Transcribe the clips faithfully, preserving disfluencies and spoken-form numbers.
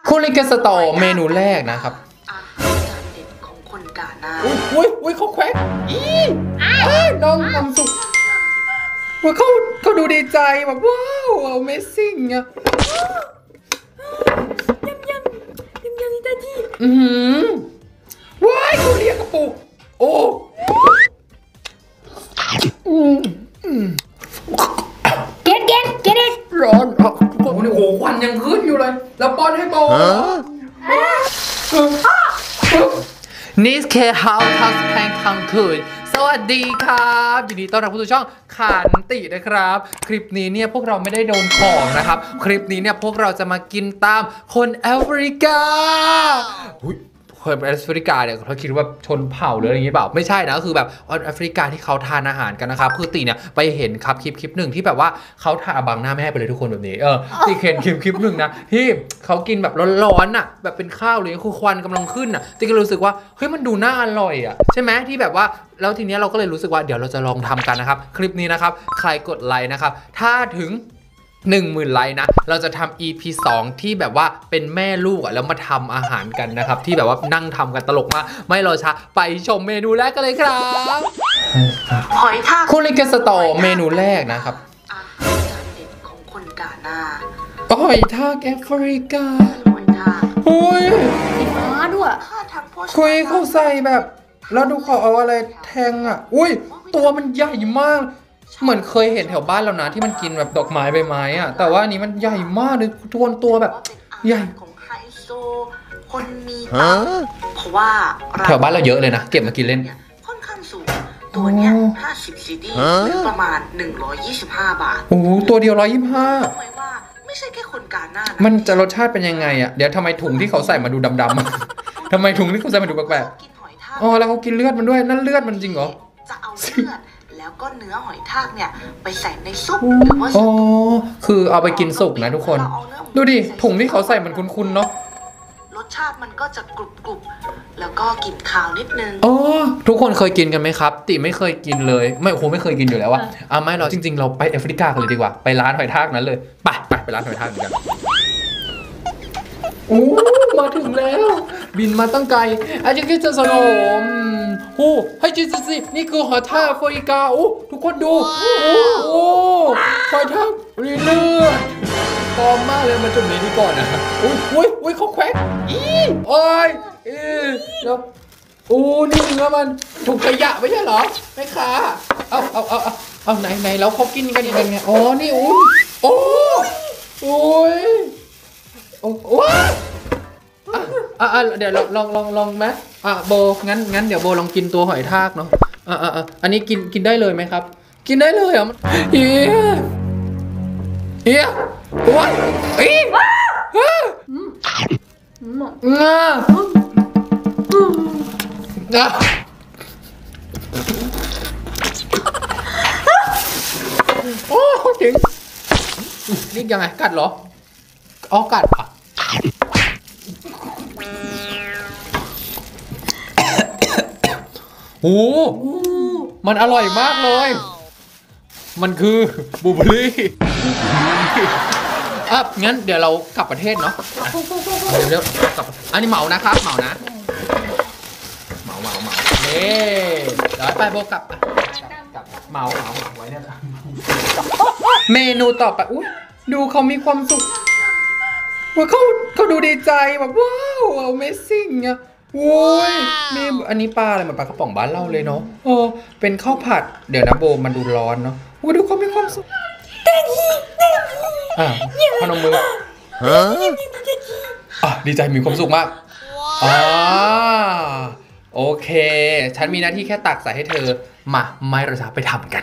คุริเกสโตเมนูแรกนะครับอาหารจานเด็ดของคนกาหน้าอุ้ยอุ้ยอุ้ยเขาแควกอีน้องความสุขว่าเขาเขาดูดีใจแบบว้าว Amazing อ่ะยำยำยำยำตาจีอืมว้ายเขาเรียกกระปุกโอ้เก็ตเก็ตเก็ตร้อนอ่ะโอ้โหควันยังขึ้นอยู่เลยแล้วป้อนให้โบนี่คือ How to Spend ทั้งคืนสวัสดีครับยินดีต้อนรับเข้าสู่ช่องขันตินะครับคลิปนี้เนี่ยพวกเราไม่ได้โดนของนะครับคลิปนี้เนี่ยพวกเราจะมากินตามคนแอฟริกาคนแอฟริกาเนี่ยเขาคิดว่าชนเผ่าหรืออะไรอย่างงี้เปล่าไม่ใช่นะคือแบบคนแอฟริกาที่เขาทานอาหารกันนะครับคือตีเนี่ยไปเห็นครับคลิปคลิปหนึ่งที่แบบว่าเขาทานบังหน้าไม่ให้ไปเลยทุกคนแบบนี้เออตีเห็นคลิปคลิปหนึ่งนะที่เขากินแบบร้อนๆอ่ะแบบเป็นข้าวเลยคือควันกำลังขึ้นอ่ะตีก็รู้สึกว่าเฮ้ยมันดูน่าอร่อยอ่ะใช่ไหมที่แบบว่าแล้วทีนี้เราก็เลยรู้สึกว่าเดี๋ยวเราจะลองทำกันนะครับคลิปนี้นะครับใครกดไลค์นะครับถ้าถึงหนึ่งหมื่นไลค์นะเราจะทำ อี พี สองที่แบบว่าเป็นแม่ลูกอ่ะแล้วมาทำอาหารกันนะครับที่แบบว่านั่งทำกันตลกมากไม่รอช้าไปชมเมนูแรกกันเลยครับหอยทากคุริเกสโตเมนูแรกนะครับอาหารจานเด็ดของคนกาหน้าหอยทากแอฟริกาหอยทากโอ้ยสีฟ้าด้วยถ้าทางพ่อคุยเขาใส่แบบแล้วดูเขาเอาอะไรแทงอ่ะอุ้ยตัวมันใหญ่มากเหมือนเคยเห็นแถวบ้านเรานะที่มันกินแบบดอกไม้ใบไม้อะแต่ว่าอันนี้มันใหญ่มากเลยทวนตัวแบบใหญ่ของไฮโซคนมีตังค์เพราะว่าแถวบ้านเราเยอะเลยนะเก็บมากินเล่นค่อนข้างสูงตัวเนี้ยห้าสิบซีดีหรือประมาณหนึ่งร้อยยี่สิบห้าบาทโอ้ตัวเดียวร้อยยี่สิบห้าทำไมว่าไม่ใช่แค่คนกาหน้ามันจะรสชาติเป็นยังไงอะเดี๋ยวทำไมถุงที่เขาใส่มาดูดำๆทำไมถุงที่เขาใส่มาดูแปลกๆอ๋อแล้วเขากินเลือดมันด้วยนั่นเลือดมันจริงเหรอจะเอาเลือดแล้วก็เนื้อหอยทากเนี่ยไปใส่ในซุปหรือว่าอ๋อคือเอาไปกินสุกนะทุกคนดูดิถุงที่เขาใส่มันคุ้นๆเนาะรสชาติมันก็จะกรุบๆแล้วก็กลิ่นคาวนิดนึงอ๋อทุกคนเคยกินกันไหมครับติไม่เคยกินเลยไม่คงไม่เคยกินอยู่แล้วอะอ่ะไม่เราจริงๆเราไปแอฟริกากันเลยดีกว่าไปร้านหอยทากนั้นเลยไปไปไปร้านหอยทากกันโอ้มาถึงแล้วบินมาตั้งไกลอาจจะคิดจะสนมโอ้ให้จิสิสินี่คือหอยทากแอฟริกาโอ้ทุกคนดูโอ้โอ้หอยทากรีเลือดปลอมมากเลยมาจุ่มในนี้ก่อนนะอุ้ยอุ้ยอุ้ยเขาแควกอีโอ้ยเออแล้วโอ้นี่เนื้อมันถูกขยะไม่ใช่เหรอแม่ค้าเอาเอาเอาเอาเอาไหนไหนแล้วเขากินกันยังไงอ๋อนี่อุ้ยโอ้โอ้ยโอ้โหอ่ะอ่ะเดี๋ยวลองลองลองลองไหมอ่ะโบงั้นงั้นเดี๋ยวโบลองกินตัวหอยทากเนาะอ่ะอ่ะอ่ะอันนี้กินกินได้เลยไหมครับกินได้เลยเหรอเฮียเฮียโอ้ยอีงาอ่ะโอ้ถึงนี่ยังไงกัดเหรออ๋อกัดอ่ะโอ้มันอร่อยมากเลยมันคือบูเบอรี่อ่ะงั้นเดี๋ยวเรากลับประเทศเนาะเดี๋ยวเดี๋ยวกลับอันนี้เหมานะครับเหมานะเหมาเหมาเหมาเน่เดี๋ยวไปโบกลับกลับเหมาเหมาเหมาไว้เนี่ยเมนูต่อไปอุ้ยดูเขามีความสุขว่าเขาเขาดูดีใจแบบว้าว Amazing อ่ะโอ้ยมีอันนี้ปลาอะไรเหมือนปลากระป๋องบ้านเราเลยเนาะเออเป็นข้าวผัดเดี๋ยวนะโบมันดูร้อนเนาะโอ้ดูเขามีความสุขอ่ะพนมมืออ่ะดีใจมีความสุขมากอ่าโอเคฉันมีหน้าที่แค่ตักใส่ให้เธอมาไม่เราจะไปทำกัน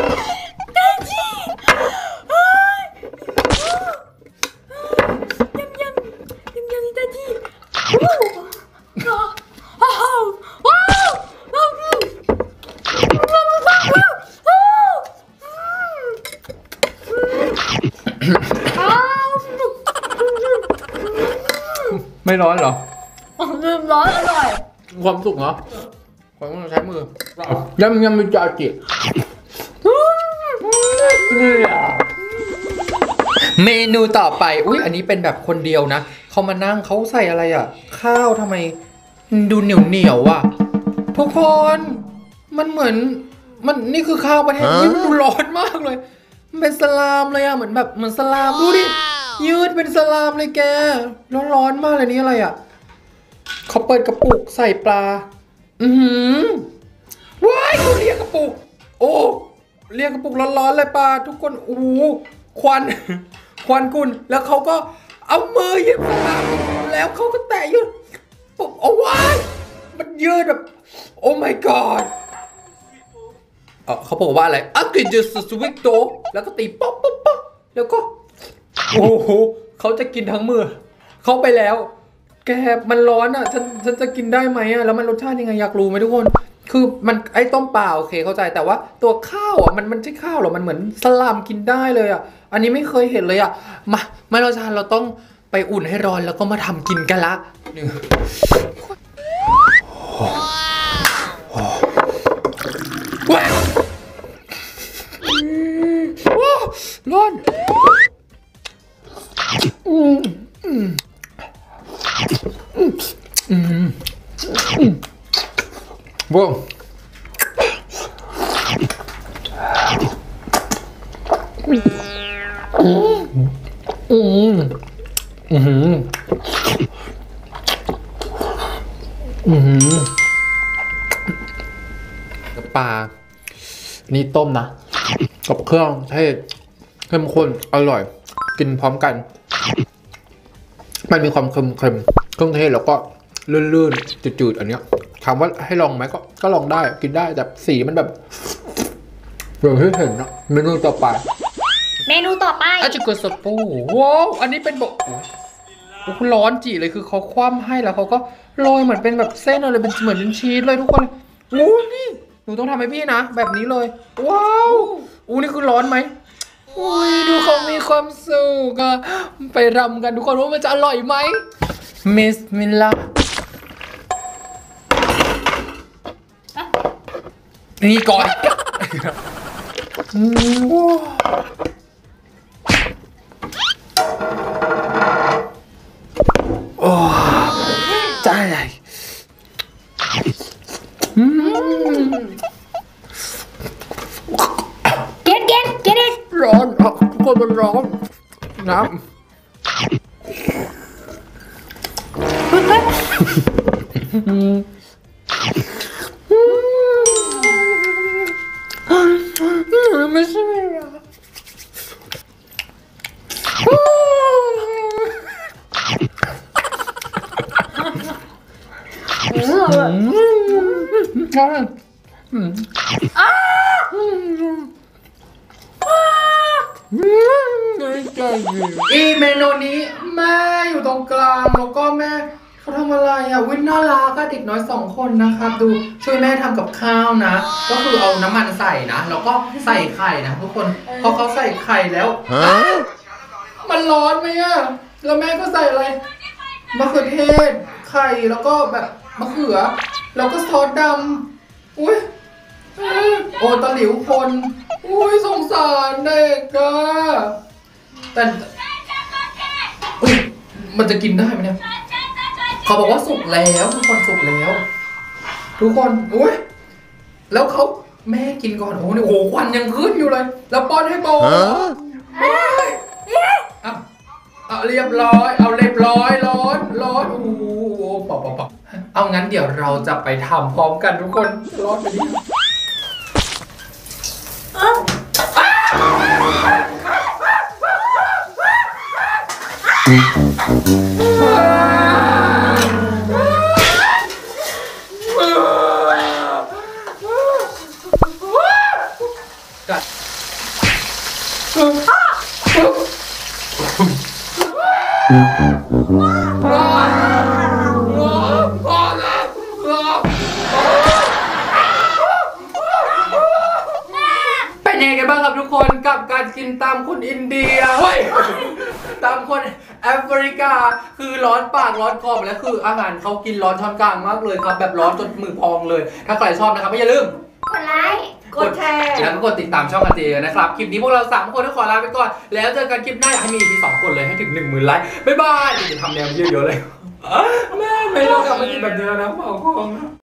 ไม่ร้อนเหรอลืมร้อนอร่อยความสุขเหรอความต้องใช้มือยำยำมีจาจิเมนูต่อไปอุ้ยอันนี้เป็นแบบคนเดียวนะเขามานั่งเขาใส่อะไรอ่ะ ข้าวทำไมดูเหนียวเหนียวอ่ะทุกคนมันเหมือนมันนี่คือข้าวประเทศนี้มันดูร้อนมากเลยมันเป็นสลามเลยอ่ะเหมือนแบบเหมือนสลามดูดิยืดเป็นสลามเลยแกร้อนร้อนมากเลยนี่อะไรอ่ะเขาเปิดกระปุกใส่ปลาอือหือว้ายเขาเรียกกระปุกโอ้เรียกกระปุกร้อนๆเลยปลาทุกคนโอ้ควันควันกุ่นแล้วเขาก็เอามือหยิบสลามแล้วเขาก็แตะยืดปุ๊บเอาไว้มันยืดแบบโอ้ my god เออเขาบอกว่าอะไรอังกฤษจะสวิกโตแล้วก็ตีป๊อปป๊อปป๊อปแล้วก็โอ้โหเขาจะกินทั้งมือเขาไปแล้วแกมันร้อนอ่ะฉันฉันจะกินได้ไหมอ่ะแล้วมันรสชาติยังไงอยากรู้ไหมทุกคนคือมันไอ้ต้มเปล่าโอเคเข้าใจแต่ว่าตัวข้าวอ่ะมันมันใช่ข้าวหรอมันเหมือนสลามกินได้เลยอ่ะอันนี้ไม่เคยเห็นเลยอ่ะมาไม่เราชาเราต้องไปอุ่นให้ร้อนแล้วก็มาทำกินกันละหนึ่งว้าวว้าวร้อนอืมอืมอืมอืมว้าวอืมอืมอืมอืมปลานี่ต้มนะกับเครื่องเทศเข้มข้นอร่อยกินพร้อมกันมันมีความเค็มๆเครื่องเทศแล้วก็ลื่นๆจืดๆอันเนี้ยถามว่าให้ลองไหมก็ก็ลองได้กินได้แต่สีมันแบบอย่างที่เห็นนะเมนูต่อไปเมนูต่อไปอาจิโกสปูว้าวอันนี้เป็นบอกโอ้โหร้อนจีเลยคือเขาคว่ำให้แล้วเขาก็โรยเหมือนเป็นแบบเส้นอะไรเป็นเหมือนเป็นชีสเลยทุกคนโอ้นี่หนูต้องทำให้พี่นะแบบนี้เลยว้าวอู้นี่คือร้อนไหมอุ้ยดูเขามีความสุขอะไปรำกันทุกคนว่ามันจะอร่อยไหมมิสมิลลานี่ก่อนโอ้ใจใหญ่เก็ตเก็ตเก็ตร้อนทุกคนมันร้อนน้ำไม่ใช่อีเมนูนี้แม่อยู่ตรงกลางแล้วก็แม่เขาทำอะไรอ่ะวินน่ารักก็เด็กน้อยสองคนนะครับดูช่วยแม่ทำกับข้าวนะก็คือเอาน้ำมันใส่นะแล้วก็ใส่ไข่นะทุกคนพอเขาใส่ไข่แล้วมันร้อนไหมอ่ะแล้วแม่ก็ใส่อะไรมะเขือเทศไข่แล้วก็แบบมะเขือแล้วก็ซอสดำอุ้ยโอ้ตะหลิวคนอุ้ยสงสารเด็กอะแต่อุ้ยมันจะกินได้ไหมเนี่ยเขาบอกว่าสุกแล้วทุกคนสุกแล้วทุกคนอุ้ยแล้วเขาแม่กินก่อนโอ้โหควันยังขึ้นอยู่เลยแล้วป้อนให้โบเอาเอาเรียบร้อยเอาเรียบร้อยร้อนร้อนโอ้โหปอกปอกปอกเอางั้นเดี๋ยวเราจะไปทำพร้อมกันทุกคนร้อนไปดิเป็นยังไงกันบ้างครับทุกคนกับการกินตามคนอินเดียเฮ้ยตามคนแอฟริกาคือร้อนปากร้อนคอหมดแล้วคืออาหารเขากินร้อนช้อนกลางมากเลยครับแบบร้อนจนมือพองเลยถ้าใครชอบนะครับไม่อย่าลืมกดไลค์กดแชร์แล้วก็กดติดตามช่องกันเจนะครับคลิปนี้พวกเราสามคนต้องขอลาไปก่อนแล้วเจอกันคลิปหน้าอยากให้มี อี พี สองกดเลยให้ถึง หนึ่งหมื่น ไลค์บ๊ายบายจะทำแนวเยอะๆเลยแม่ไม่ต้องกลับมากินแบบนี้แล้วนะขอร้อง